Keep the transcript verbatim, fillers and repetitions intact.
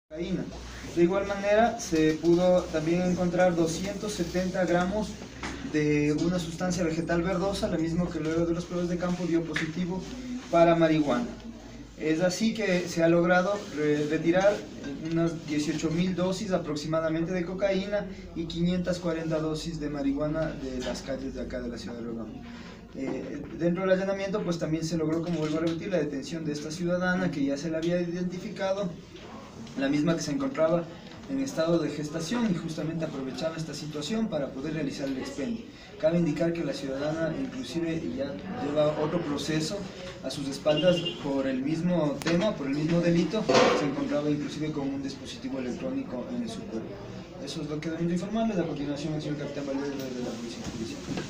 cocaína. De igual manera, se pudo también encontrar doscientos setenta gramos de una sustancia vegetal verdosa, la misma que luego de los pruebas de campo dio positivo para marihuana. Es así que se ha logrado re retirar unas dieciocho mil dosis aproximadamente de cocaína y quinientas cuarenta dosis de marihuana de las calles de acá de la ciudad de León. Eh, dentro del allanamiento pues también se logró, como vuelvo a repetir, la detención de esta ciudadana que ya se la había identificado, la misma que se encontraba en estado de gestación y justamente aprovechaba esta situación para poder realizar el expendio. Cabe indicar que la ciudadana inclusive ya lleva otro proceso a sus espaldas por el mismo tema, por el mismo delito, se encontraba inclusive con un dispositivo electrónico en su cuerpo. Eso es lo que debemos informarles. A continuación, el señor capitán Valdés de la Policía Judicial.